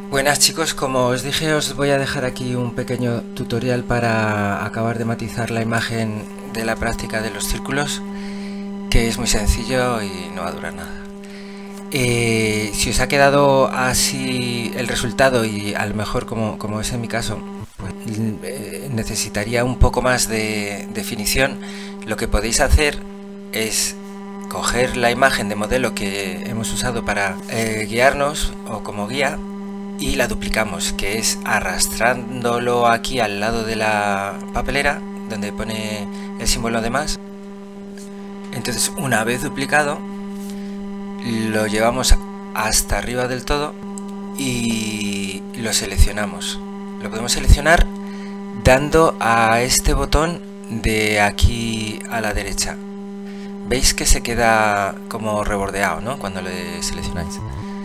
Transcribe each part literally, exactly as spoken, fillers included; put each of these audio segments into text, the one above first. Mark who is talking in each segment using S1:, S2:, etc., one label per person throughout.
S1: Buenas chicos, como os dije, os voy a dejar aquí un pequeño tutorial para acabar de matizar la imagen de la práctica de los círculos, que es muy sencillo y no va a durar nada. Eh, si os ha quedado así el resultado, y a lo mejor como, como es en mi caso, pues, eh, necesitaría un poco más de definición, lo que podéis hacer es coger la imagen de modelo que hemos usado para eh, guiarnos o como guía y la duplicamos, que es arrastrándolo aquí al lado de la papelera donde pone el símbolo de más. Entonces, una vez duplicado, lo llevamos hasta arriba del todo y lo seleccionamos. Lo podemos seleccionar dando a este botón de aquí a la derecha. Veis que se queda como rebordeado, ¿no?, cuando le seleccionáis.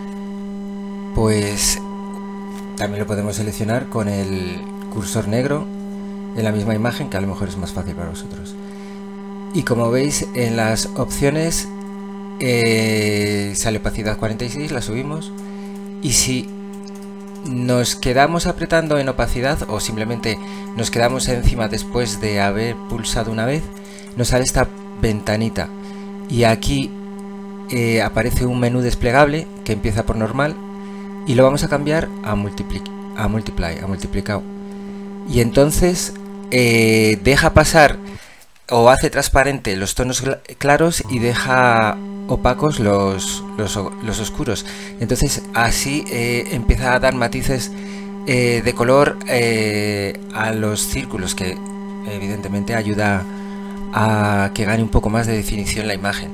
S1: Pues también lo podemos seleccionar con el cursor negro en la misma imagen, que a lo mejor es más fácil para vosotros. Y como veis, en las opciones eh, sale opacidad cuarenta y seis, la subimos, y si nos quedamos apretando en opacidad o simplemente nos quedamos encima después de haber pulsado una vez, nos sale esta ventanita y aquí eh, aparece un menú desplegable que empieza por normal y lo vamos a cambiar a multiply, a multiply, a multiplicado, y entonces eh, deja pasar o hace transparente los tonos claros y deja opacos los, los, los oscuros. Entonces así eh, empieza a dar matices eh, de color eh, a los círculos, que evidentemente ayuda a que gane un poco más de definición la imagen.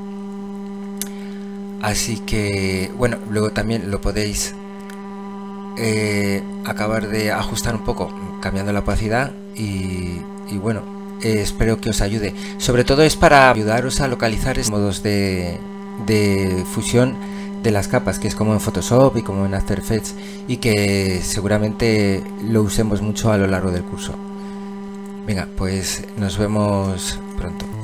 S1: Así que bueno, luego también lo podéis eh, acabar de ajustar un poco cambiando la opacidad y, y bueno, eh, espero que os ayude. Sobre todo es para ayudaros a localizar modos de, de fusión de las capas, que es como en Photoshop y como en After Effects, y que seguramente lo usemos mucho a lo largo del curso. Venga, pues nos vemos pronto.